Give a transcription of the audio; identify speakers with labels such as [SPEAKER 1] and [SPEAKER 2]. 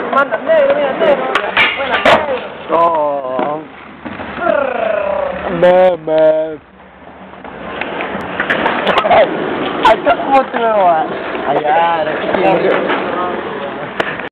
[SPEAKER 1] Manda, negro, mira, negro. Buena, negro.
[SPEAKER 2] Oh. Meme. Ay, ¿cómo te me va? Ayan,